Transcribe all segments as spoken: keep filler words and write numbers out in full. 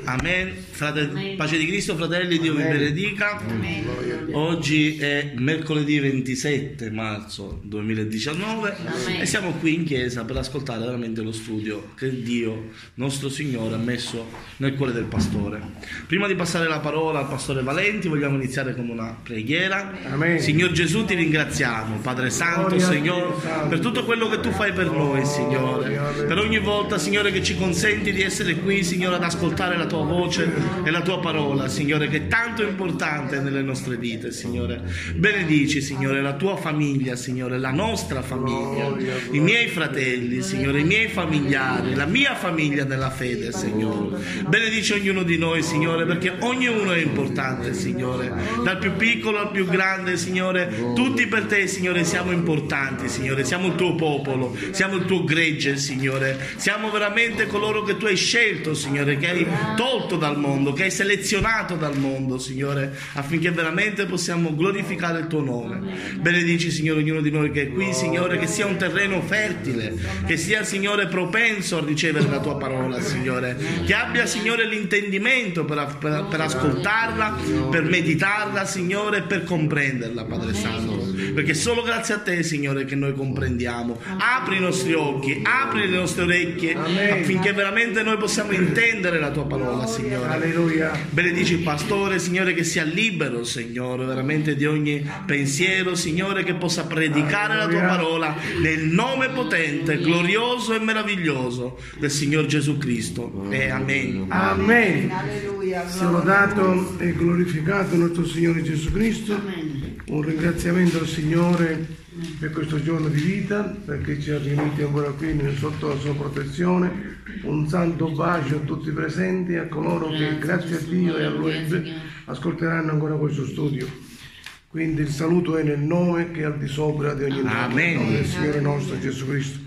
Amen. Frate, pace di Cristo, fratelli, Dio vi benedica. Amen. Oggi è mercoledì ventisette marzo duemiladiciannove Amen. E siamo qui in chiesa per ascoltare veramente lo studio che Dio, nostro Signore, ha messo nel cuore del pastore. Prima di passare la parola al pastore Valenti, vogliamo iniziare con una preghiera. Amen. Signor Gesù, ti ringraziamo, Padre Santo, Gloria Signore, Santo. per tutto quello che tu fai per noi, Signore. Per ogni volta, Signore, che ci consenti di essere qui, Signore, ad ascoltare la tua voce e la tua parola, Signore, che è tanto importante nelle nostre vite, Signore. Benedici, Signore, la tua famiglia, Signore, la nostra famiglia, i miei fratelli, Signore, i miei familiari, la mia famiglia nella fede, Signore. Benedici ognuno di noi, Signore, perché ognuno è importante, Signore, dal più piccolo al più grande, Signore. Tutti per te, Signore, siamo importanti, Signore, siamo il tuo popolo, siamo il tuo gregge, Signore, siamo veramente coloro che tu hai scelto, Signore, che hai tolto dal mondo, che hai selezionato dal mondo, Signore, affinché veramente possiamo glorificare il tuo nome. Benedici, Signore, ognuno di noi che è qui, Signore, che sia un terreno fertile, che sia, Signore, propenso a ricevere la tua parola, Signore, che abbia, Signore, l'intendimento per, per, per ascoltarla, per meditarla, Signore, per comprenderla, Padre Santo, perché solo grazie a te, Signore, che noi comprendiamo. Apri i nostri occhi, apri le nostre orecchie, affinché veramente noi possiamo intendere la tua parola, Signore. Alleluia. Benedici il pastore, Signore, che sia libero, Signore, veramente di ogni pensiero, Signore, che possa predicare la tua parola nel nome potente, glorioso e meraviglioso del Signor Gesù Cristo. E amen. Amen. Alleluia. Sia lodato e glorificato il nostro Signore Gesù Cristo. Amen. Un ringraziamento al Signore per questo giorno di vita, perché ci ha riuniti ancora qui sotto la sua protezione. Un santo bacio a tutti i presenti, a coloro che grazie a Dio e a Lui ascolteranno ancora questo studio. Quindi il saluto è nel nome che è al di sopra di ogni nome, Amen. nel nome del Signore nostro Gesù Cristo.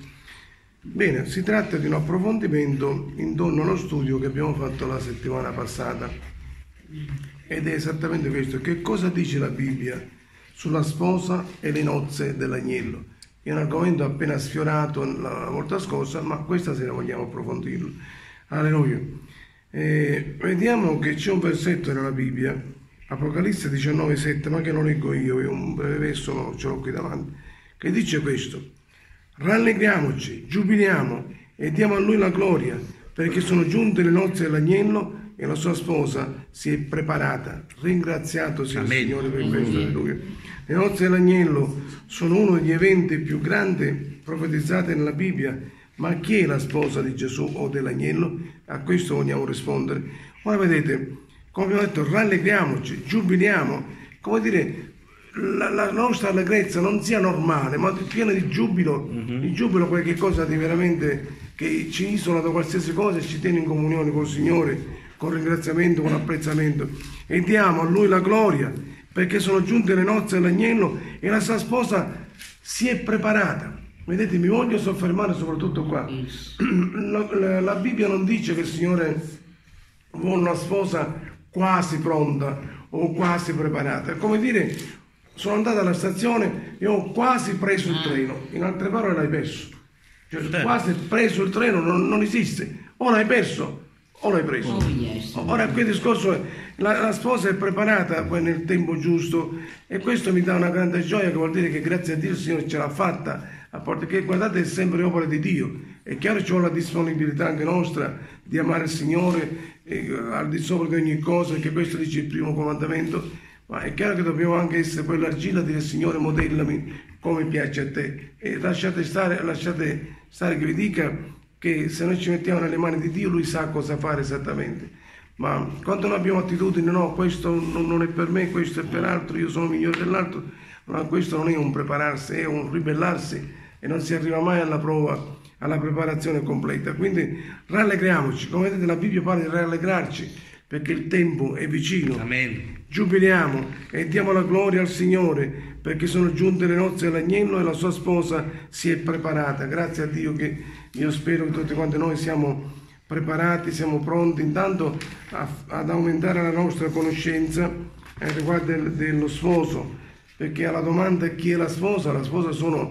Bene, si tratta di un approfondimento intorno allo studio che abbiamo fatto la settimana passata, ed è esattamente questo: che cosa dice la Bibbia sulla sposa e le nozze dell'agnello. È un argomento appena sfiorato la volta scorsa, ma questa sera vogliamo approfondirlo. Alleluia. Eh, vediamo che c'è un versetto nella Bibbia, Apocalisse diciannove sette, ma che non leggo io, è un breve verso, no, ce l'ho qui davanti, che dice questo: rallegriamoci, giubiliamo e diamo a Lui la gloria, perché sono giunte le nozze dell'agnello e la sua sposa si è preparata. Ringraziato sia il Amen. Signore per questo. Alleluia. Le nozze dell'agnello sono uno degli eventi più grandi profetizzati nella Bibbia, ma chi è la sposa di Gesù o dell'agnello? A questo vogliamo rispondere. Ora vedete, come abbiamo detto, rallegriamoci, giubiliamo, come dire, la, la nostra allegrezza non sia normale, ma piena di giubilo, mm-hmm. di giubilo, qualche cosa di veramente che ci isola da qualsiasi cosa e ci tiene in comunione col Signore, con ringraziamento, con apprezzamento, e diamo a Lui la gloria, perché sono giunte le nozze dell'agnello e la sua sposa si è preparata. Vedete, mi voglio soffermare soprattutto qua. La, la, la Bibbia non dice che il Signore vuole una sposa quasi pronta o quasi preparata. È come dire, sono andato alla stazione e ho quasi preso il treno. In altre parole, l'hai perso. Cioè, quasi preso il treno non, non esiste. O l'hai perso o l'hai preso. Oh, yes. Ora qui il discorso è, la, la sposa è preparata poi nel tempo giusto, e questo mi dà una grande gioia, che vuol dire che grazie a Dio il Signore ce l'ha fatta, perché guardate, è sempre opera di Dio. È chiaro che ci vuole la disponibilità anche nostra di amare il Signore eh, al di sopra di ogni cosa, che questo dice il primo comandamento, ma è chiaro che dobbiamo anche essere quell'argilla, dire: Signore, modellami come piace a te. E lasciate stare, lasciate stare che vi dica che se noi ci mettiamo nelle mani di Dio, Lui sa cosa fare esattamente. Ma quando noi abbiamo attitudine, no, questo non è per me, questo è per altro, io sono migliore dell'altro, ma questo non è un prepararsi, è un ribellarsi, e non si arriva mai alla prova, alla preparazione completa. Quindi rallegriamoci, come vedete la Bibbia parla di rallegrarci, perché il tempo è vicino. Amen. Giubiliamo e diamo la gloria al Signore, perché sono giunte le nozze dell'agnello e la sua sposa si è preparata. Grazie a Dio, che io spero che tutti quanti noi siamo preparati, siamo pronti intanto a, ad aumentare la nostra conoscenza eh, riguardo del, dello sposo, perché alla domanda chi è la sposa, la sposa sono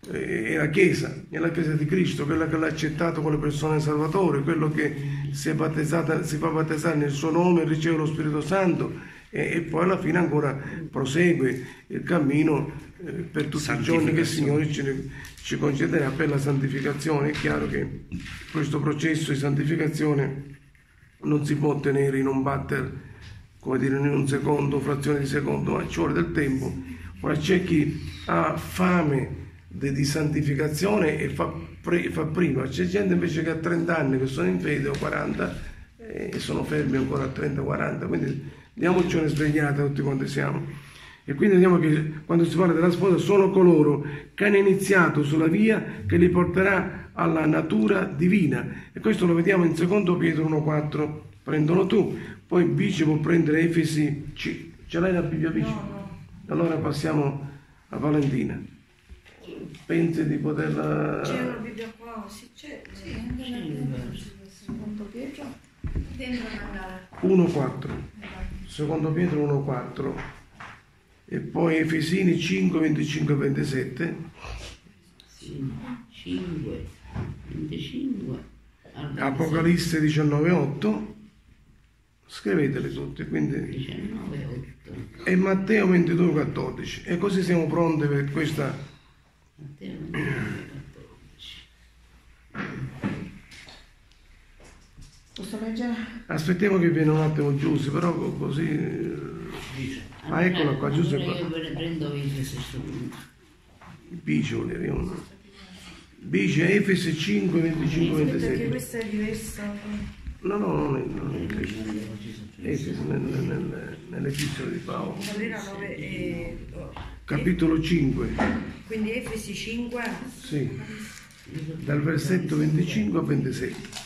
è la Chiesa, è la Chiesa di Cristo, quella che l'ha accettato come persona salvatore, quello che si è battezzata, si fa battezzare nel suo nome, riceve lo Spirito Santo e, e poi alla fine ancora prosegue il cammino eh, per tutti i giorni che il Signore ci, ci concederà per la santificazione. È chiaro che questo processo di santificazione non si può ottenere in un batter, come dire, in un secondo, frazione di secondo, ma ci vuole del tempo. Ora c'è chi ha fame di santificazione e fa, pre, fa prima, c'è gente invece che ha trenta anni che sono in fede o quaranta e sono fermi ancora a trenta quaranta, quindi diamoci una svegliata tutti quanti siamo. E quindi vediamo che quando si parla della sposa sono coloro che hanno iniziato sulla via che li porterà alla natura divina, e questo lo vediamo in secondo Pietro uno quattro. Prendolo tu, poi Bici può prendere Efesi, ce l'hai la Bibbia Bici? No, no. Allora passiamo a Valentina. Pensi di poterla... C'è una Bibbia qua? Sì, c'è. Sì, secondo Pietro. uno quattro. Secondo Pietro uno quattro. E poi Efesini cinque venticinque ventisette. cinque venticinque. Apocalisse diciannove otto. Scrivetele tutte, quindi. diciannove otto. E Matteo ventidue quattordici. E così siamo pronti per questa. Posso leggere? Aspettiamo che viene un attimo Giussi, però così. Ah, eccola qua, Giussi qua. Io prendo Efesi subito. Bici vuole uno. Bici Efesi cinque venticinque ventisette. Perché questa è diversa. No, no, non è, non è Efesi nel, nel, nell'Epistolo di Paolo. Allora nove e... Capitolo cinque. Quindi Efesi cinque? Sì, dal versetto venticinque a ventisette.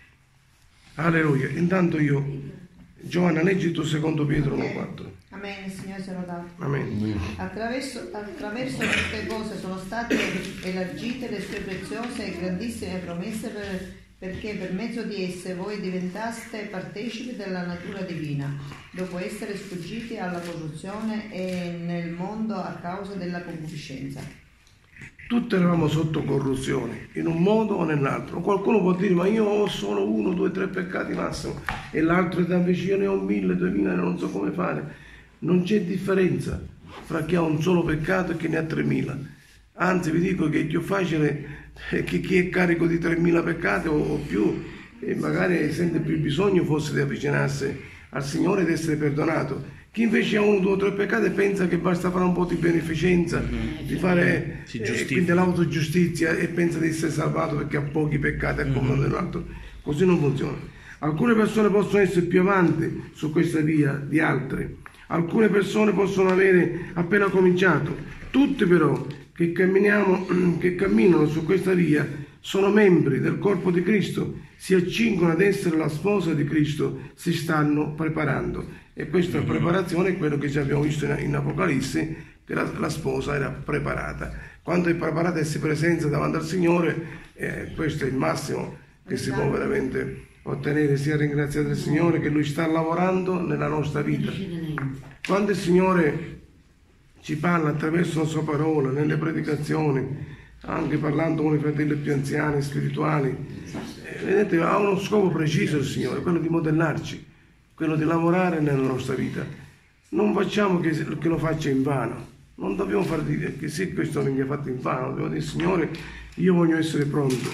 Alleluia. Intanto io, Giovanna, leggi tu secondo Pietro uno quattro. Amen, il Signore sia lodato. Amen. Attraverso, attraverso queste cose sono state elargite le sue preziose e grandissime promesse per, perché per mezzo di esse voi diventaste partecipi della natura divina, dopo essere sfuggiti alla corruzione e nel mondo a causa della concupiscenza. Tutti eravamo sotto corruzione, in un modo o nell'altro. Qualcuno può dire, ma io ho solo uno, due, tre peccati massimo, e l'altro è invece io ne ho mille, duemila, non so come fare. Non c'è differenza fra chi ha un solo peccato e chi ne ha tremila. Anzi, vi dico che è più facile che chi è carico di tremila peccati o più, e magari sente più bisogno forse di avvicinarsi al Signore ed essere perdonato. Chi invece ha uno, due o tre peccati e pensa che basta fare un po' di beneficenza, di fare eh, quindi l'autogiustizia, e pensa di essere salvato perché ha pochi peccati a comune dell'altro. Così non funziona. Alcune persone possono essere più avanti su questa via di altre, alcune persone possono avere appena cominciato. Tutti però che camminiamo, che camminano su questa via sono membri del corpo di Cristo, si accingono ad essere la sposa di Cristo, si stanno preparando. E questa preparazione è quello che già abbiamo visto in, in Apocalisse, che la, la sposa era preparata. Quando è preparata e si presenta davanti al Signore, eh, questo è il massimo che si può veramente ottenere. Sia ringraziato il Signore che Lui sta lavorando nella nostra vita. Quando il Signore ci parla attraverso la sua parola, nelle predicazioni, anche parlando con i fratelli più anziani, spirituali, eh, vedete, ha uno scopo preciso il Signore, quello di modellarci, quello di lavorare nella nostra vita. Non facciamo che, che lo faccia in vano, non dobbiamo fare dire che sì, questo non mi ha fatto in vano, dobbiamo dire, Signore, io voglio essere pronto.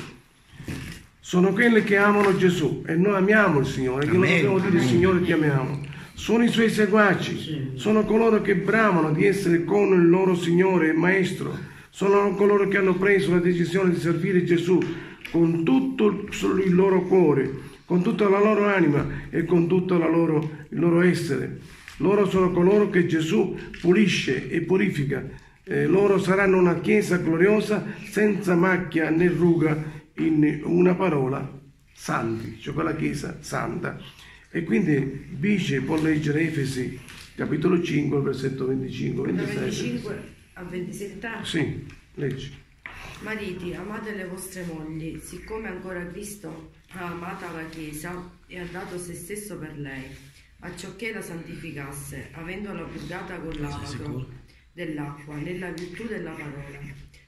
Sono quelli che amano Gesù e noi amiamo il Signore, che non dobbiamo dire Signore ti amiamo. Sono i Suoi seguaci, sono coloro che bramano di essere con il loro Signore e Maestro, sono coloro che hanno preso la decisione di servire Gesù con tutto il loro cuore, con tutta la loro anima e con tutto la loro, il loro essere. Loro sono coloro che Gesù pulisce e purifica. Eh, loro saranno una chiesa gloriosa, senza macchia né ruga, in una parola, santi, cioè quella chiesa santa. E quindi Bice può leggere Efesi capitolo cinque, versetto venticinque ventisette. venticinque a ventisette. Sì, leggi. Mariti, amate le vostre mogli, siccome ancora Cristo ha amata la Chiesa e ha dato se stesso per lei, acciocché la santificasse, avendola purgata con l'avato dell'acqua, nella virtù della parola,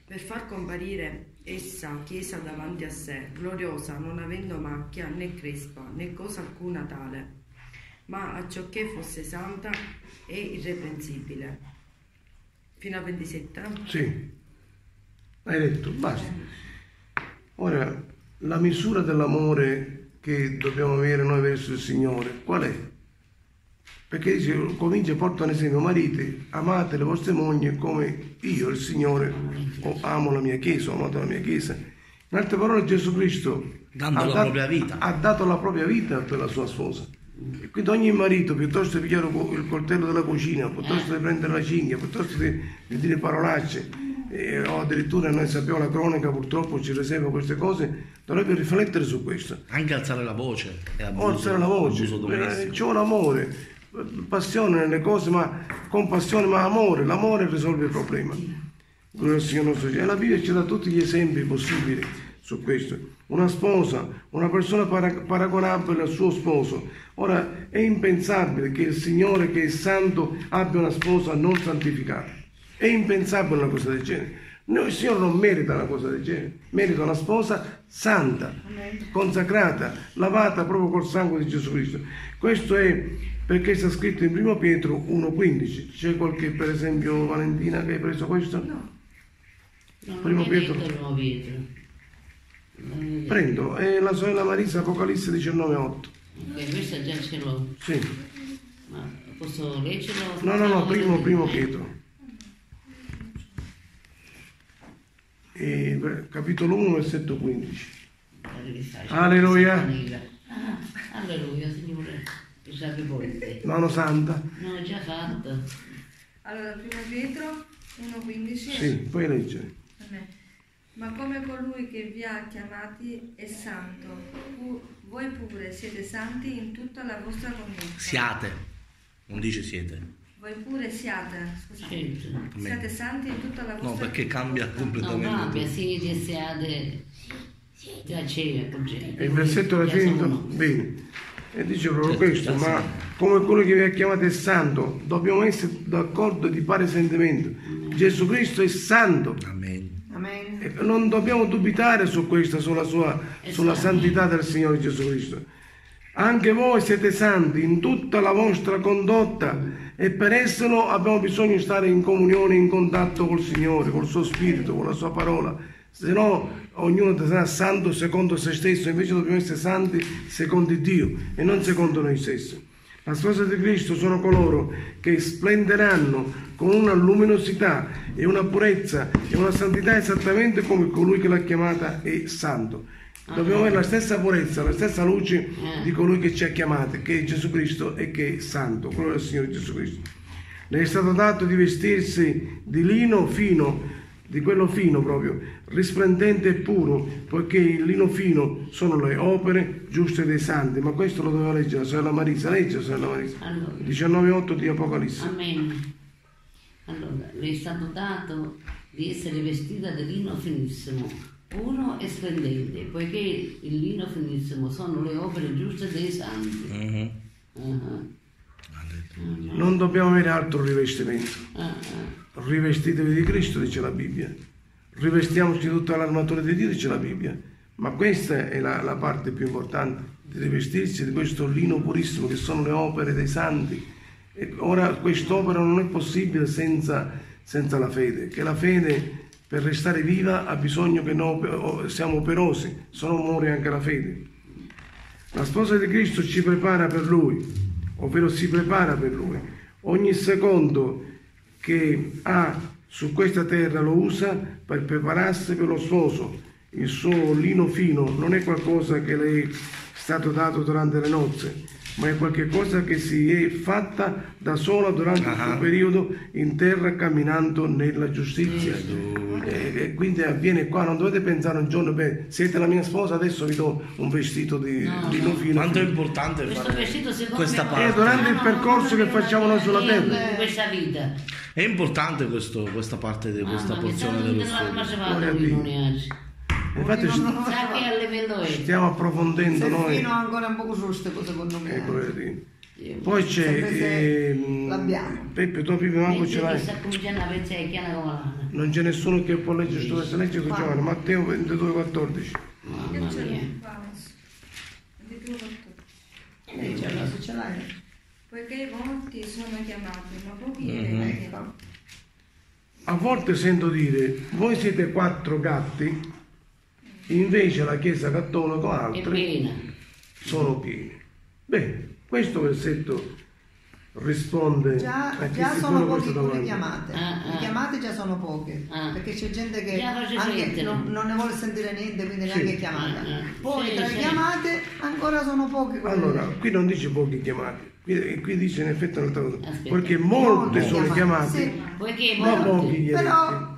per far comparire essa chiesa davanti a sé, gloriosa, non avendo macchia né crespa né cosa alcuna tale, ma acciocché fosse santa e irreprensibile. Fino a ventisette? Sì, hai detto, basta. Ora, la misura dell'amore che dobbiamo avere noi verso il Signore, qual è? Perché dice, comincia a portare un esempio, mariti, amate le vostre mogli come io, il Signore, amo la mia Chiesa, ho amato la mia Chiesa. In altre parole, Gesù Cristo Dando ha, la dato, propria vita. ha dato la propria vita per la sua sposa. E quindi ogni marito, piuttosto di pigliare il coltello della cucina, piuttosto di prendere la cinghia, piuttosto di, di dire parolacce, eh, o addirittura noi sappiamo la cronaca, purtroppo ci riserva queste cose, dovrebbe riflettere su questo. Anche alzare la voce. È O abuso, alzare la voce, abuso domestico. c'è un amore, passione nelle cose, ma compassione, ma amore, l'amore risolve il problema. Quello del Signore nostro Gesù. E la Bibbia ci dà tutti gli esempi possibili su questo. Una sposa, una persona para- paragonabile al suo sposo. Ora è impensabile che il Signore, che è santo, abbia una sposa non santificata. È impensabile una cosa del genere. No, il Signore non merita una cosa del genere, merita una sposa santa, consacrata, lavata proprio col sangue di Gesù Cristo. Questo è perché sta scritto in primo Pietro uno quindici. C'è qualche, per esempio, Valentina, che hai preso questo? No. No, Primo non Pietro. è detto Primo Pietro. Non è detto. Prendo, è la sorella Marisa, Apocalisse diciannove otto. Ok, questa già ce l'ho. Sì. Ma posso leggerlo? No, no, no, primo, primo Pietro. E, capitolo uno, versetto quindici. Alleluia. Ah, alleluia, Signore. Salve voi. Nono Santa. No, già fatto. Allora, primo Pietro uno quindici. Sì, puoi leggere. Amen. Ma come colui che vi ha chiamati è santo, pu- voi pure siete santi in tutta la vostra condotta. Siate, non dice siete. Voi pure siate, scusate, Certo. siate santi in tutta la vostra No, perché cambia condotta. No, completamente. cambia, siete e siate. Già c'è, E il versetto alla già fine, sono. bene, e dice proprio Certo, questo, già ma sì. come quello che vi ha chiamato è santo, dobbiamo essere d'accordo di pari sentimento. Gesù Cristo è santo, Amen. Amen. e non dobbiamo dubitare su questo, sulla, sua, sulla santità del Signore Gesù Cristo. Anche voi siete santi in tutta la vostra condotta e per esserlo abbiamo bisogno di stare in comunione, in contatto col Signore, col suo Spirito, con la sua parola. Se no ognuno sarà santo secondo se stesso, invece dobbiamo essere santi secondo Dio e non secondo noi stessi. La sposa di Cristo sono coloro che splenderanno con una luminosità e una purezza e una santità esattamente come colui che l'ha chiamata è santo. Dobbiamo avere la stessa purezza, la stessa luce di colui che ci ha chiamati, che è Gesù Cristo e che è santo, quello del Signore Gesù Cristo. Le è stato dato di vestirsi di lino fino, di quello fino proprio, risplendente e puro, poiché il lino fino sono le opere giuste dei santi. Ma questo lo doveva leggere la sorella Marisa, legge la sorella Marisa, Allora. diciannove otto di Apocalisse. Amen. Allora, le è stato dato di essere vestita di lino finissimo, puro e splendente, poiché il lino finissimo sono le opere giuste dei santi. Mhm. Ah, Non dobbiamo avere altro rivestimento. ah, ah. Rivestitevi di Cristo, dice la Bibbia. Rivestiamoci di tutta l'armatura di Dio, dice la Bibbia. Ma questa è la, la parte più importante, di rivestirsi di questo lino purissimo, che sono le opere dei santi. E ora quest'opera non è possibile senza, senza la fede, che la fede per restare viva ha bisogno che noi siamo operosi, se no muore anche la fede. La sposa di Cristo ci prepara per Lui, ovvero si prepara per Lui. Ogni secondo che ha su questa terra lo usa per prepararsi per lo sposo. Il suo lino fino non è qualcosa che le è stato dato durante le nozze, ma è qualcosa che si è fatta da sola durante il suo periodo in terra camminando nella giustizia. E, e quindi avviene qua, non dovete pensare un giorno, beh, siete la mia sposa, adesso vi do un vestito di No, lino fino. Quanto è importante Questo fare vestito secondo questa me E parte. durante il percorso che facciamo noi sulla terra. in questa vita. È importante questo, questa parte di questa Mamma mia, porzione sai, dello non l'hanno studio. mangiato Gloria a lui, Dio. non ne oggi. Infatti st- Sa che a livello è? stiamo approfondendo noi. Fino ancora un poco giusto, secondo me. Eh, gloria a Dio. Poi c'è Sempre se ehm, l'abbiamo. Peppe, tu prima manco ce l'hai. Sta cominciando a pensare chiara come lana. Non c'è nessuno che può leggere sto verso, legge con Giovanni, Matteo ventidue quattordici. Mamma Io ce l'ho mia. qua adesso. ventidue quattordici. Lei ce l'ha, se ce l'hai. Poiché molti sono chiamati, ma pochi Mhm. eletti. Ecco. A volte sento dire, voi siete quattro gatti, invece la Chiesa Cattolica o È altri piena. sono pieni. Beh, questo versetto risponde Già, a chi già si sono pone pochi questa pure domanda. chiamate. Ah, ah. Le chiamate già sono poche. Ah. Perché c'è gente che Già faceva anche niente. non, non ne vuole sentire niente, quindi Sì. neanche è chiamata. Ah, ah. Poi Sì, tra le sì. chiamate ancora sono poche quelle. Allora, qui non dice pochi chiamati, qui, qui dice in effetti un'altra cosa, Aspetta. perché molte Molte sono chiamate, chiamati, sì. Poiché ma molti. pochi gli Però- eletti.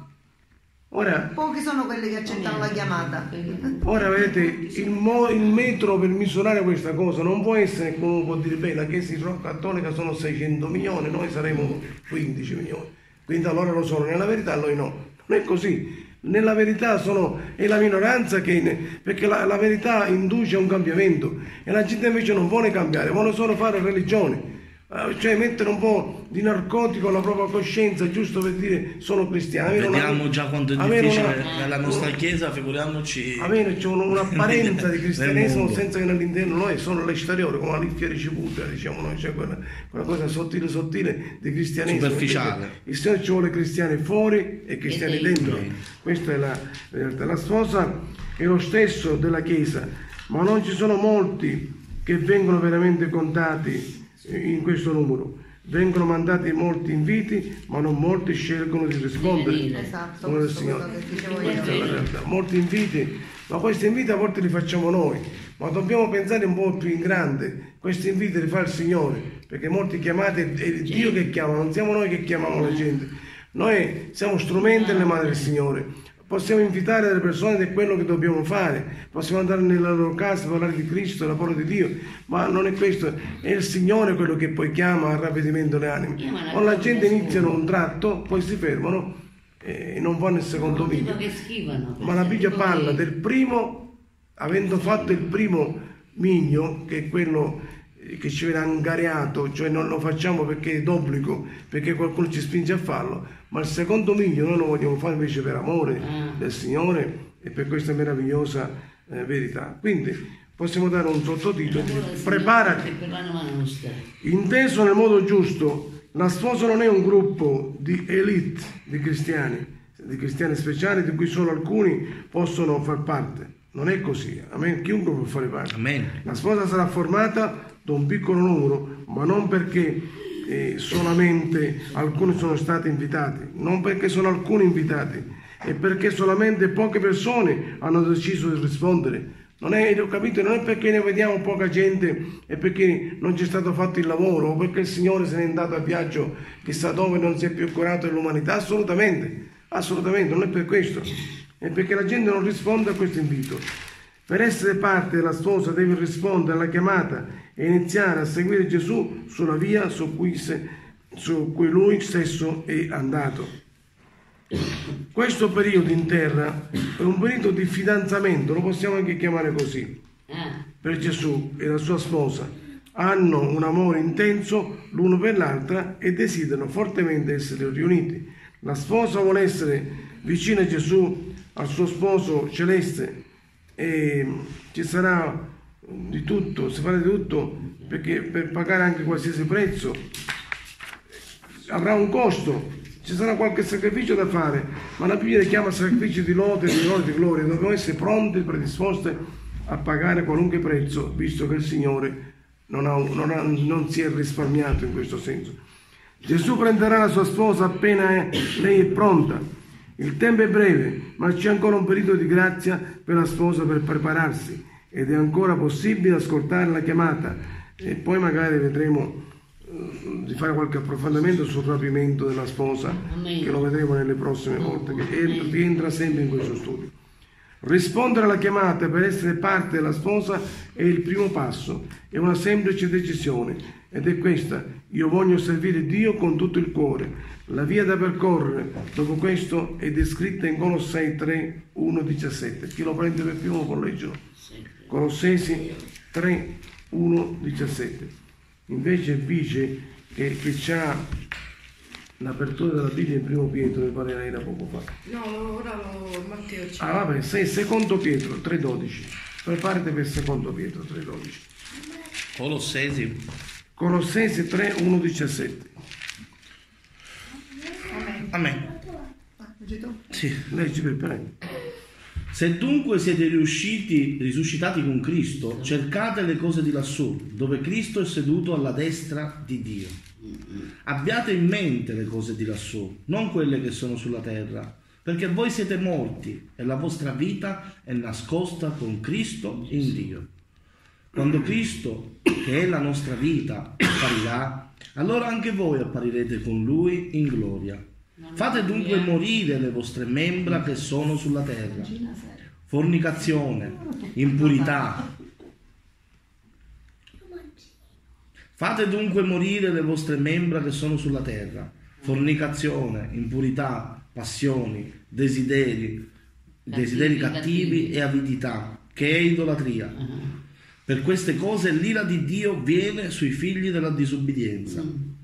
Ora, Pochi sono quelli che accettano la chiamata. ora vedete, il, mo- il metro per misurare questa cosa non può essere come uno può dire, beh, la Chiesa Cattolica sono seicento milioni, noi saremo quindici milioni, quindi allora lo sono, nella verità noi no, non è così. Nella verità sono, è la minoranza che, ne- perché la, la verità induce a un cambiamento e la gente invece non vuole cambiare, vuole solo fare religione. Eh, cioè mettere un po' di narcotico alla propria coscienza giusto per dire sono cristiano. Avere una- Vediamo già quanto è avere difficile una- nella nostra chiesa, figuriamoci. avere c'è un- un'apparenza di nel cristianesimo mondo. senza che nell'interno lo è, solo l'esteriore, come la liffia ricevuta, diciamo noi, c'è quella, quella cosa sottile sottile di cristianesimo. Superficiale. Invece Il Signore ci vuole cristiani fuori e cristiani E dentro. dentro. Questa è la realtà. La sposa è lo stesso della Chiesa, ma non ci sono molti che vengono veramente contati in questo numero. Vengono mandati molti inviti, ma non molti scelgono di rispondere. Esatto, Come il questo è quello Signore. che dicevo Questa è io. la realtà. Molti inviti, ma questi inviti a volte li facciamo noi, ma dobbiamo pensare un po' più in grande. Questi inviti li fa il Signore, perché molti chiamati è è Dio che chiama, non siamo noi che chiamiamo la gente. Noi siamo strumenti nelle mani del Signore. Possiamo invitare delle persone ed è quello che dobbiamo fare, possiamo andare nella loro casa a parlare di Cristo, della parola di Dio, ma non è questo, è il Signore quello che poi chiama al ravvedimento le anime. Quando la gente iniziano un tratto, poi si fermano e non vanno il secondo Tipo video. che schivano. Ma la Bibbia parla del primo, avendo fatto il primo migno, che è quello che ci viene angariato, cioè non lo facciamo perché è d'obbligo, perché qualcuno ci spinge a farlo, ma il secondo miglio noi lo vogliamo fare invece per amore Ah. del Signore e per questa meravigliosa eh, verità. Quindi possiamo dare un sottotitolo, preparati. Per l'anima nostra. Inteso nel modo giusto, la sposa non è un gruppo di elite di cristiani, di cristiani speciali di cui solo alcuni possono far parte. Non è così, amen. Chiunque può fare parte. Amen. La sposa sarà formata da un piccolo numero, ma non perché eh, solamente alcuni sono stati invitati, non perché sono alcuni invitati, e perché solamente poche persone hanno deciso di rispondere. Non è, ho capito, non è perché ne vediamo poca gente e perché non c'è stato fatto il lavoro o perché il Signore se n'è andato a viaggio chissà dove non si è più curato dell'umanità, assolutamente, assolutamente, non è per questo, è perché la gente non risponde a questo invito. Per essere parte della sposa devi rispondere alla chiamata e iniziare a seguire Gesù sulla via su cui, se, su cui lui stesso è andato. Questo periodo in terra è un periodo di fidanzamento, lo possiamo anche chiamare così, Ah, per Gesù e la sua sposa. Hanno un amore intenso l'uno per l'altra e desiderano fortemente essere riuniti. La sposa vuole essere vicina a Gesù, al suo sposo celeste, e ci sarà di tutto, si farà di tutto perché per pagare anche qualsiasi prezzo avrà un costo, ci sarà qualche sacrificio da fare, ma la Bibbia chiama sacrifici di lode, di lode, di gloria. Dobbiamo essere pronti, predisposti a pagare qualunque prezzo, visto che il Signore non, ha, non, ha, non si è risparmiato in questo senso. Gesù prenderà la sua sposa appena è, lei è pronta. Il tempo è breve, ma c'è ancora un periodo di grazia per la sposa per prepararsi ed è ancora possibile ascoltare la chiamata e poi magari vedremo eh, di fare qualche approfondimento sul rapimento della sposa, Amen. che lo vedremo nelle prossime volte, che è- rientra sempre in questo studio. Rispondere alla chiamata per essere parte della sposa è il primo passo, è una semplice decisione ed è questa: io voglio servire Dio con tutto il cuore. La via da percorrere dopo questo è descritta in Colossesi tre, uno, diciassette. Chi lo prende per primo può leggerlo. Colossesi tre, uno, diciassette. invece dice che, che c'ha l'apertura della Bibbia in primo Pietro, mi pare era poco fa. No, ora lo Matteo cinque. Ah vabbè, sei secondo Pietro tre dodici. Preparati per secondo Pietro tre dodici. Colossesi. Colossesi tre uno diciassette. Amen. Leggi tu? Sì. Leggi per prego. Se dunque siete riusciti, risuscitati con Cristo, cercate le cose di lassù, dove Cristo è seduto alla destra di Dio. Abbiate in mente le cose di lassù, non quelle che sono sulla terra, perché voi siete morti e la vostra vita è nascosta con Cristo in Dio. Quando Cristo, che è la nostra vita, apparirà, allora anche voi apparirete con Lui in gloria. Fate dunque morire le vostre membra che sono sulla terra: fornicazione, impurità. Fate dunque morire le vostre membra che sono sulla terra: fornicazione, impurità, passioni, desideri, desideri cattivi e avidità, che è idolatria. Per queste cose l'ira di Dio viene sui figli della disubbidienza,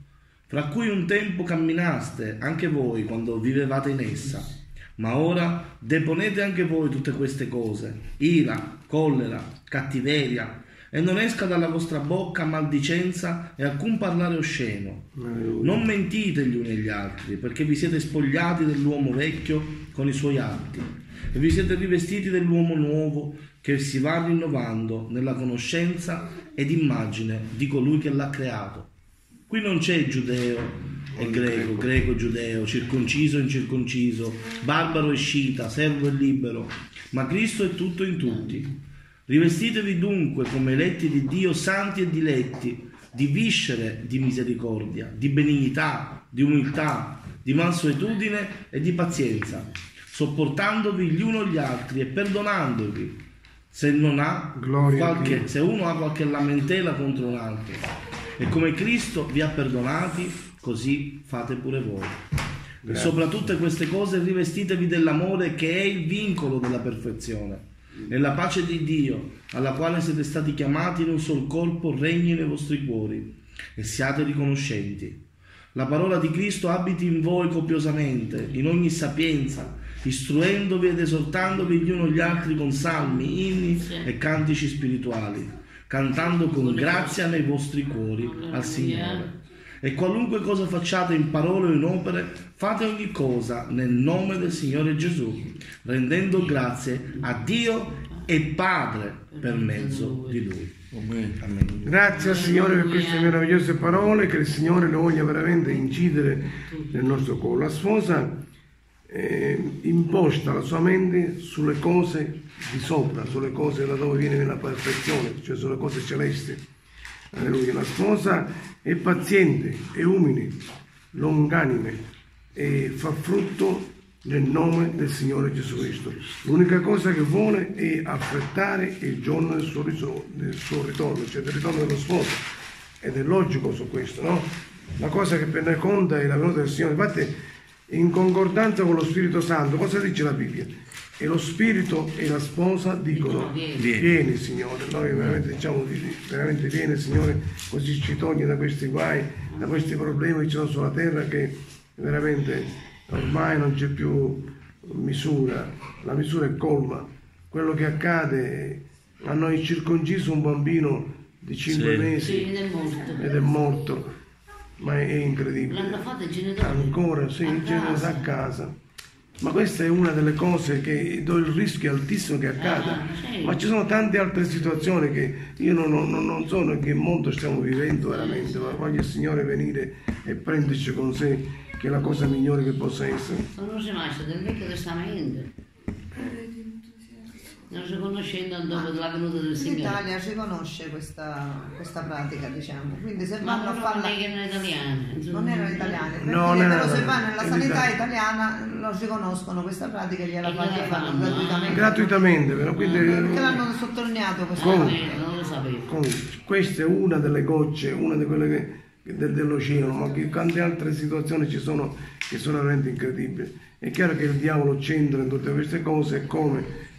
fra cui un tempo camminaste anche voi quando vivevate in essa. Ma ora deponete anche voi tutte queste cose: ira, collera, cattiveria, e non esca dalla vostra bocca maldicenza e alcun parlare osceno. Non mentite gli uni agli altri, perché vi siete spogliati dell'uomo vecchio con i suoi atti e vi siete rivestiti dell'uomo nuovo, che si va rinnovando nella conoscenza ed immagine di colui che l'ha creato. Qui non c'è giudeo e greco, greco e giudeo, circonciso e incirconciso, barbaro e scita, servo e libero, ma Cristo è tutto in tutti. Rivestitevi dunque come eletti di Dio, santi e diletti, di viscere di misericordia, di benignità, di umiltà, di mansuetudine e di pazienza, sopportandovi gli uno gli altri e perdonandovi se non ha qualche, se uno ha qualche lamentela contro un altro. E come Cristo vi ha perdonati, così fate pure voi. E sopra tutte queste cose rivestitevi dell'amore, che è il vincolo della perfezione. E la pace di Dio, alla quale siete stati chiamati in un sol corpo, regni nei vostri cuori, e siate riconoscenti. La parola di Cristo abiti in voi copiosamente, in ogni sapienza, istruendovi ed esortandovi gli uni gli altri con salmi, inni e cantici spirituali, cantando con grazia nei vostri cuori al Signore. E qualunque cosa facciate in parole o in opere, fate ogni cosa nel nome del Signore Gesù, rendendo grazie a Dio e Padre per mezzo di Lui. Amen. Grazie al Signore per queste meravigliose parole, che il Signore le voglia veramente incidere nel nostro cuore. La sposa eh, imposta la sua mente sulle cose di sopra, sulle cose da dove viene la perfezione, cioè sulle cose celesti. Alleluia. La sposa è paziente, è umile, longanime e fa frutto nel nome del Signore Gesù Cristo. L'unica cosa che vuole è affrettare il giorno del suo, riso- del suo ritorno, cioè del ritorno dello sposo. Ed è logico su questo, no? La cosa che per noi conta è la venuta del Signore. Infatti, in concordanza con lo Spirito Santo, cosa dice la Bibbia? E lo Spirito e la sposa dicono: vieni, vieni Signore. Noi veramente diciamo veramente vieni Signore, così ci toglie da questi guai, da questi problemi che ci sono sulla terra, che veramente ormai non c'è più misura, la misura è colma. Quello che accade, hanno incirconciso un bambino di cinque Sì. mesi Sì, ed è morto. ed è morto, ma è incredibile. L'hanno fatto i genitori. Ancora, sì, a in genere casa. a casa. Ma questa è una delle cose che dove il rischio è altissimo che accada. Ah, sì. Ma ci sono tante altre situazioni che io non, non, non so in che mondo stiamo vivendo veramente, ma voglio il Signore venire e prenderci con sé, che è la cosa migliore che possa essere. Sono rimasti del Vecchio Testamento. Non si conoscendo dopo la venuta del In Signore. Italia si conosce questa, questa pratica, diciamo. Quindi se Ma vanno a non farla... è che erano italiani. insomma. Non erano italiani, per No, dire, non però erano se vanno nella in sanità Italia. italiana lo riconoscono questa pratica e gliela E fanno, gliela fanno fanno, gratuitamente. Gratuitamente, però, quindi Perché l'hanno sottolineato questo. Come? Eh, non lo sapevo. comunque, questa è una delle gocce, una di quelle che, che del- dell'oceano, ma che tante altre situazioni ci sono che sono veramente incredibili. È chiaro che il diavolo c'entra in tutte queste cose, e come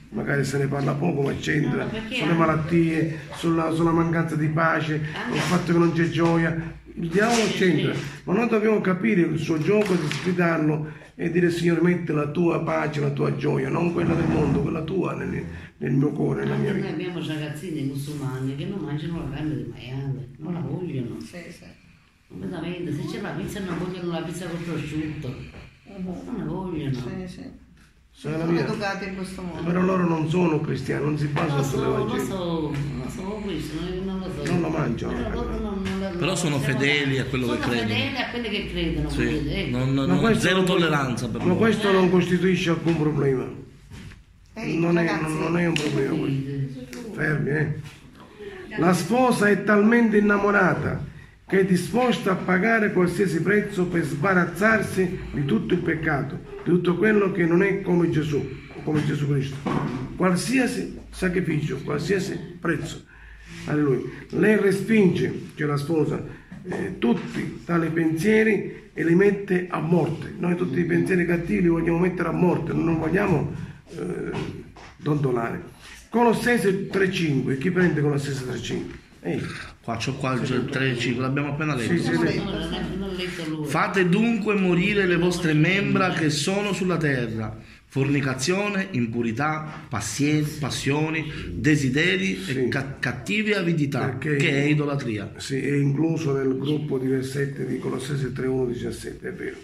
magari se ne parla poco, ma c'entra, No, perché sulle anche- malattie, sulla, sulla mancanza di pace, sul fatto che non c'è gioia. Il diavolo c'entra, ma noi dobbiamo capire il suo gioco di sfidarlo e dire Signore metti la tua pace, la tua gioia, non quella del mondo, quella tua nel, nel mio cuore, nella mia Anche noi vita. abbiamo ragazzini musulmani che non mangiano la carne di maiale, non la vogliono. Sì, sì. Completamente, se c'è la pizza non vogliono la pizza con prosciutto, non la vogliono. Sì, sì. Sono Sono mia. educati in questo modo. Però loro non sono cristiani, non si Lo basano so, lo sull'Evangelo. so, lo so questo, non non lo so. Non lo mangiano. Però, loro non- non la- Però non sono siamo fedeli là. a quello che Sono credono. fedeli a quelli che credono. Sì, vedete, ecco. non, Ma non- questo zero non- tolleranza per Ma loro. questo non costituisce alcun problema. Ehi, Non è, ragazzi, non- non è un problema questo. Fermi, eh. La sposa è talmente innamorata che è disposta a pagare qualsiasi prezzo per sbarazzarsi di tutto il peccato, di tutto quello che non è come Gesù, come Gesù Cristo. Qualsiasi sacrificio, qualsiasi prezzo. Alleluia. Lei respinge, cioè la sposa, eh, tutti tali pensieri e li mette a morte. Noi tutti i pensieri cattivi li vogliamo mettere a morte, non vogliamo eh, dondolare. Colossesi tre cinque, chi prende Colossesi tre cinque? Ehi, Qua c'ho qua il tre cinque, l'abbiamo appena letto. Sì, sì, sì. Non l'ha- non l'ha letto lui. Fate dunque morire le vostre membra che sono sulla terra: fornicazione, impurità, passie- passioni, desideri Sì. e ca- cattive avidità, Perché- che è idolatria. sì, è incluso nel gruppo di versetti di Colossesi tre uno diciassette, è vero.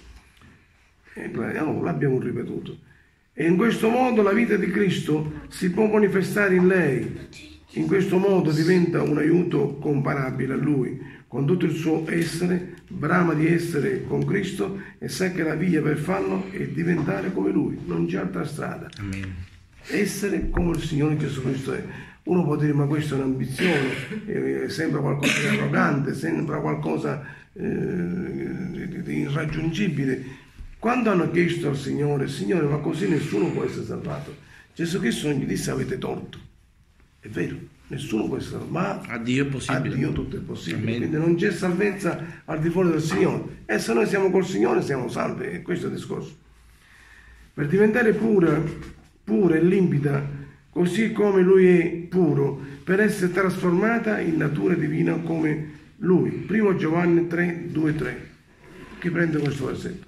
E, oh, l'abbiamo ripetuto. E in questo modo la vita di Cristo si può manifestare in lei. In questo modo diventa un aiuto comparabile a Lui, con tutto il suo essere, brama di essere con Cristo e sa che la via per farlo è diventare come Lui, non c'è altra strada. Amen. Essere come il Signore Gesù Cristo è. Uno può dire ma questa è un'ambizione, eh, sembra qualcosa di arrogante, sembra qualcosa eh, di, di irraggiungibile. Quando hanno chiesto al Signore, Signore ma così nessuno può essere salvato, Gesù Cristo non gli disse avete torto. È vero, nessuno può essere salvato, ma A Dio è possibile. a Dio tutto è possibile. Amen. Quindi non c'è salvezza al di fuori del Signore. E se noi siamo col Signore siamo salvi, e questo è il discorso. Per diventare pura, pura e limpida, così come Lui è puro, per essere trasformata in natura divina come Lui. Primo Giovanni tre, due, tre. Chi prende questo versetto?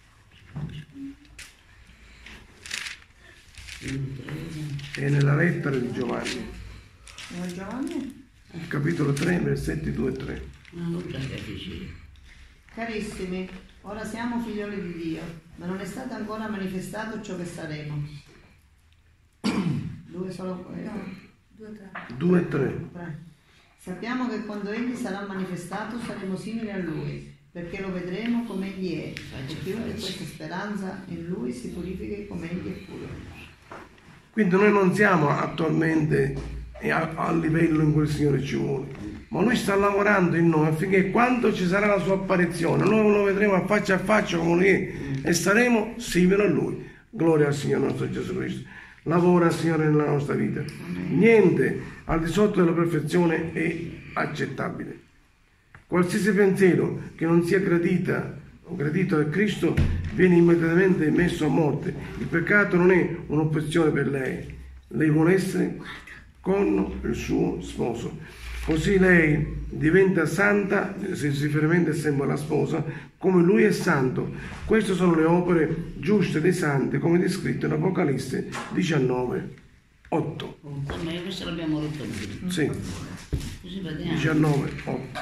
È nella lettera di Giovanni, Signor Giovanni? capitolo tre, versetti due e tre. Non lo capisci. Carissimi, ora siamo figlioli di Dio, ma non è stato ancora manifestato ciò che saremo. Due solo eh, Due, tre. due e tre. tre. Sappiamo che quando Egli sarà manifestato saremo simili a Lui, perché lo vedremo come Egli è, e chiunque questa speranza in Lui si purifichi come Egli è puro. Quindi noi non siamo attualmente a, a livello in cui il Signore ci vuole, ma Lui sta lavorando in noi affinché quando ci sarà la sua apparizione noi lo vedremo a faccia a faccia come Lui è e saremo simili a Lui. Gloria al Signore nostro Gesù Cristo. Lavora Signore nella nostra vita. Niente al di sotto della perfezione è accettabile. Qualsiasi pensiero che non sia gradita o gradito da Cristo viene immediatamente messo a morte. Il peccato non è un'opzione per lei, lei vuole essere con il suo sposo. Così lei diventa santa, se riferimento è sempre alla sposa, come lui è santo. Queste sono le opere giuste dei santi, come descritto in Apocalisse diciannove, otto. Ma questo l'abbiamo rotto prima. Sì, Così vediamo. diciannove, otto.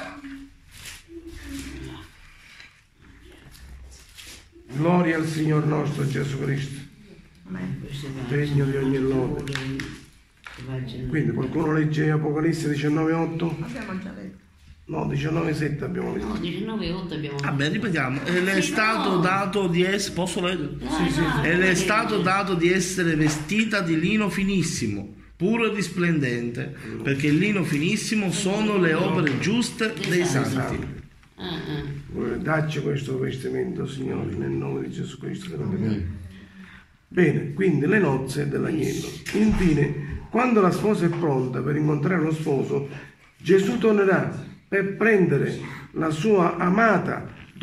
Gloria al Signor nostro Gesù Cristo. Questo va- Degno di ogni lode. Quindi qualcuno legge Apocalisse diciannove, otto? Abbiamo già letto. No, diciannove, sette abbiamo No, letto. diciannove e otto abbiamo. Vabbè, ripetiamo. E le è Sì, stato no. dato di essere. Posso leggere? Sì, sì, sì. E le è stato dato di essere vestita di lino finissimo, puro e risplendente, perché il lino finissimo sono le opere giuste dei santi. Ah, ah. Dacci questo vestimento, Signore, nel nome di Gesù Cristo. Che lo preghiamo. Bene, quindi le nozze dell'agnello. Infine, quando la sposa è pronta per incontrare lo sposo, Gesù tornerà per prendere la sua amata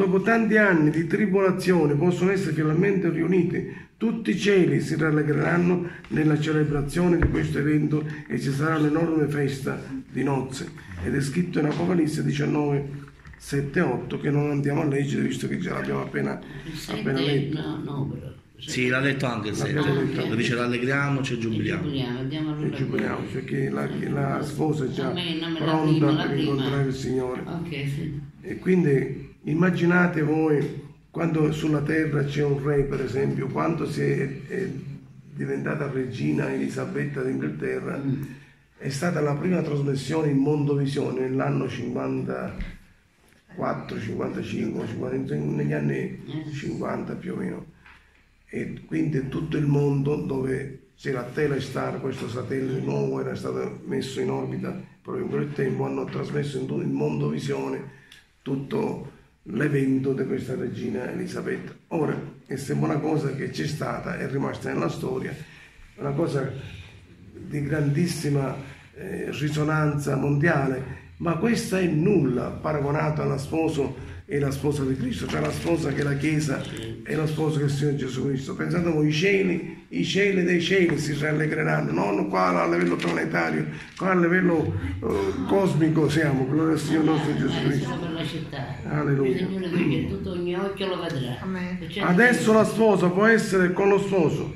dopo tanti anni di tribolazione possono essere finalmente riuniti. Tutti i cieli si rallegreranno nella celebrazione di questo evento e ci sarà un'enorme festa di nozze. Ed è scritto in Apocalisse diciannove, sette e otto, che non andiamo a leggere visto che già l'abbiamo appena, appena letto. No, no, però. Sì, l'ha detto anche il sette. Dove dice rallegriamoci e giubiliamo. Giubiliamo, andiamo E giubiliamo, perché la, la sposa è già Amen, amen, la pronta prima, la per prima. incontrare il Signore. Ok, sì. E quindi immaginate voi quando sulla terra c'è un re, per esempio, quando si è, è diventata regina Elisabetta d'Inghilterra, Mm. è stata la prima trasmissione in Mondovisione nell'anno cinquantaquattro, cinquantacinque, cinquanta, negli anni cinquanta più o meno. E quindi tutto il mondo dove c'era Telestar, questo satellite nuovo era stato messo in orbita proprio in quel tempo, hanno trasmesso in tutto il Mondovisione tutto l'evento di questa regina Elisabetta. Ora, è sempre una cosa che c'è stata, è rimasta nella storia, una cosa di grandissima eh, risonanza mondiale, ma questa è nulla paragonato alla sposo e la sposa di Cristo, cioè la sposa che è la Chiesa e la sposa che è il Signore Gesù Cristo. Pensate voi, i cieli, i cieli dei cieli si rallegreranno, non qua a livello planetario, qua a livello uh, cosmico siamo, gloria al Signore nostro Gesù Cristo. Per la città. Alleluia. Il Signore, perché tutto ogni occhio lo vedrà. Amen. Perciò- Adesso la sposa può essere con lo sposo.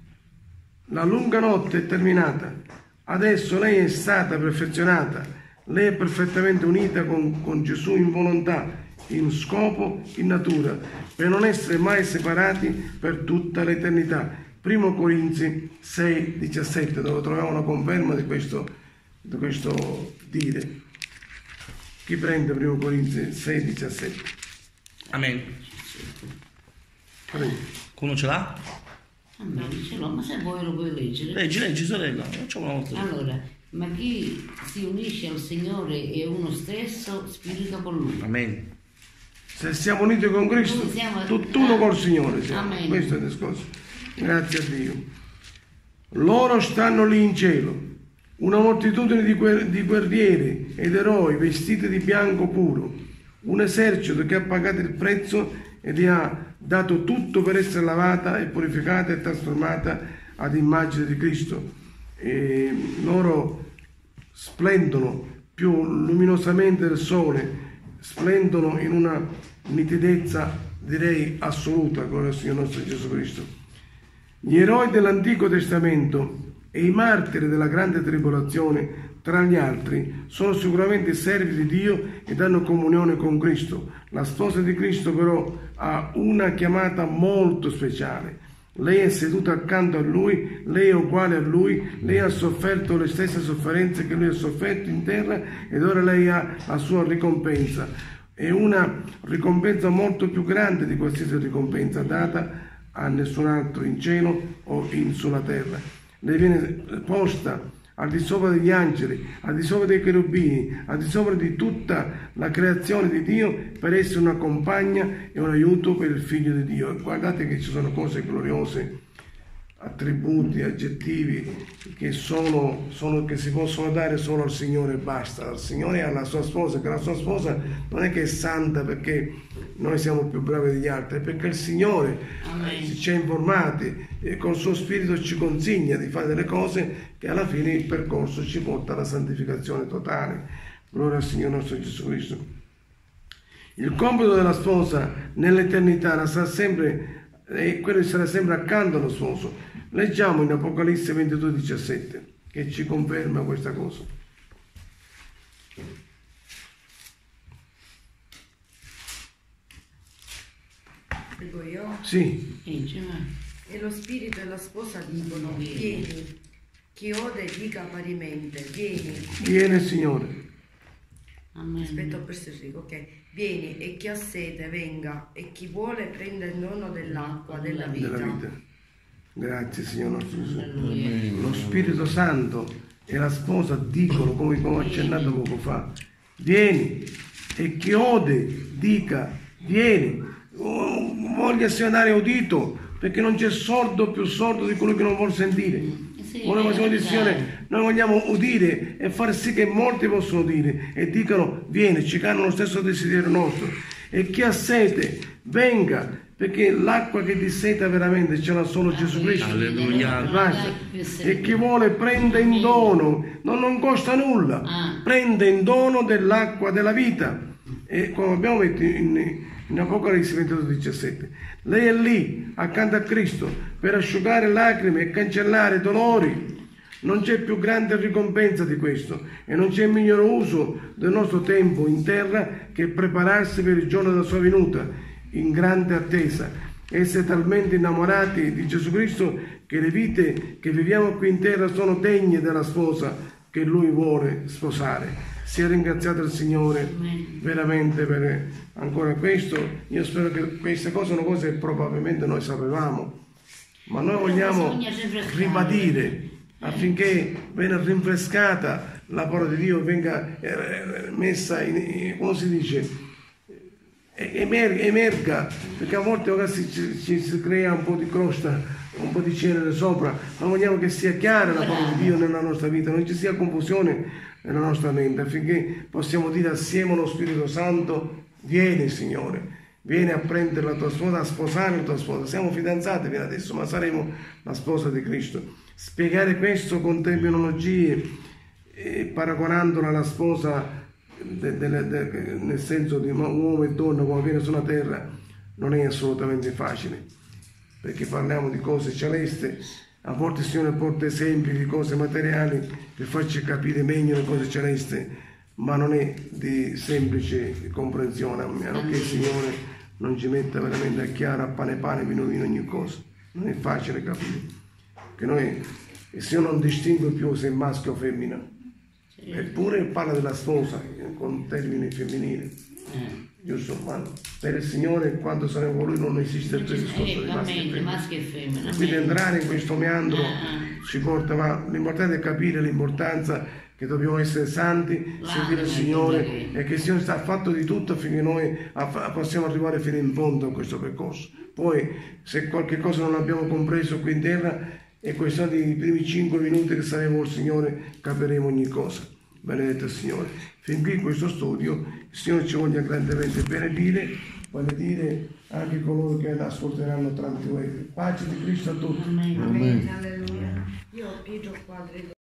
La lunga notte è terminata. Adesso lei è stata perfezionata. Lei è perfettamente unita con, con Gesù in volontà, in scopo, in natura, per non essere mai separati per tutta l'eternità. Primo Corinzi sei, diciassette, dove troviamo una conferma di questo, di questo dire. Chi prende Primo Corinzi sei, diciassette? Amen. Prego. Uno ce l'ha? Amen, ce l'ho, ma se vuoi lo puoi leggere. Leggi, leggi, sorella. Facciamo una volta. Allora, ma chi si unisce al Signore è uno stesso spirito con Lui. Amen. Se siamo uniti con Cristo, Noi siamo- tutt'uno col Signore siamo. Amen. Questo è il discorso. Grazie a Dio. Loro stanno lì in cielo, una moltitudine di, guer- di guerrieri ed eroi vestiti di bianco puro, un esercito che ha pagato il prezzo ed ha dato tutto per essere lavata e purificata e trasformata ad immagine di Cristo. E loro splendono più luminosamente del sole, splendono in una nitidezza direi assoluta, gloria al Signore nostro Gesù Cristo. Gli eroi dell'Antico Testamento e i martiri della grande tribolazione, tra gli altri, sono sicuramente servi di Dio ed hanno comunione con Cristo. La sposa di Cristo però ha una chiamata molto speciale. Lei è seduta accanto a Lui, lei è uguale a Lui, lei ha sofferto le stesse sofferenze che Lui ha sofferto in terra ed ora lei ha la sua ricompensa. È una ricompensa molto più grande di qualsiasi ricompensa data a nessun altro in cielo o in sulla terra. Lei viene posta al di sopra degli angeli, al di sopra dei cherubini, al di sopra di tutta la creazione di Dio per essere una compagna e un aiuto per il Figlio di Dio. E guardate che ci sono cose gloriose, attributi, aggettivi che, sono, sono, che si possono dare solo al Signore e basta. Al Signore e alla sua sposa, che la sua sposa non è che è santa perché noi siamo più bravi degli altri, è perché il Signore Amen. ci ha informati e col suo spirito ci consigna di fare delle cose che alla fine il percorso ci porta alla santificazione totale. Gloria al Signore nostro Gesù Cristo. Il compito della sposa nell'eternità sarà sempre e quello sarà sempre accanto allo sposo. Leggiamo in Apocalisse ventidue diciassette che ci conferma questa cosa. Dico io. Sì, Leggi, va. E lo spirito e la sposa dicono: vieni. Chi ode dica parimente: vieni. viene il Signore. Amen. Aspetta, ho perso il rigo, ok. Vieni, e chi ha sete venga, e chi vuole prenda il dono dell'acqua della vita. Della vita. Grazie Signore nostro Gesù. Alleluia. Lo Spirito Santo e la sposa dicono, come come ho accennato poco fa, vieni, e chi ode dica vieni. Oh, voglia sia dare udito, perché non c'è sordo più sordo di colui che non vuol sentire. Sì, Ora facciamo eh, Signore, noi vogliamo udire e far sì che molti possano udire e dicano vieni, ci hanno lo stesso desiderio nostro. E chi ha sete, venga, perché l'acqua che disseta veramente ce l'ha solo Gesù Cristo. Alleluia. Basta. E chi vuole prende in dono, non, non costa nulla, prende in dono dell'acqua della vita. E come abbiamo detto in, in Apocalisse ventidue diciassette, lei è lì accanto a Cristo per asciugare lacrime e cancellare dolori. Non c'è più grande ricompensa di questo e non c'è miglior uso del nostro tempo in terra che prepararsi per il giorno della sua venuta in grande attesa. Essere talmente innamorati di Gesù Cristo che le vite che viviamo qui in terra sono degne della sposa che Lui vuole sposare. Sia ringraziato il Signore veramente per ancora questo. Io spero che queste cose sono cose che probabilmente noi sapevamo, ma noi vogliamo ribadire affinché venga rinfrescata la parola di Dio, venga messa in, come si dice, emerga, emerga, perché a volte ci, ci, ci si crea un po' di crosta, un po' di cenere sopra, ma vogliamo che sia chiara la parola di Dio nella nostra vita, non ci sia confusione nella nostra mente, affinché possiamo dire assieme allo Spirito Santo: vieni Signore, vieni a prendere la tua sposa, a sposare la tua sposa. Siamo fidanzati fino adesso, ma saremo la sposa di Cristo. Spiegare questo con terminologie, eh, paragonandola alla sposa de, de, de, nel senso di uomo e donna come viene sulla terra, non è assolutamente facile, perché parliamo di cose celesti. A volte il Signore porta esempi di cose materiali per farci capire meglio le cose celesti, ma non è di semplice comprensione, a meno che il Signore non ci metta veramente a chiaro, a pane pane, vino vino, ogni cosa. Non è facile capire, che noi, il Signore non distingue più se è maschio o femmina, eppure parla della sposa con termini femminili. Giusto, ma per il Signore quando saremo con Lui non esiste il discorso di maschio e femmina. Quindi entrare in questo meandro ci porta, ma l'importante è capire l'importanza che dobbiamo essere santi, servire il Signore e che il Signore sta fatto di tutto affinché noi possiamo arrivare fino in fondo a questo percorso. Poi se qualche cosa non abbiamo compreso qui in terra, è questione dei primi cinque minuti che saremo il Signore, capiremo ogni cosa. Benedetto il Signore. Fin qui in questo studio il Signore ci voglia grandemente benedire, benedire anche coloro che ascolteranno tramite voi. Pace di Cristo a tutti. Amen. Alleluia. Io Pietro qua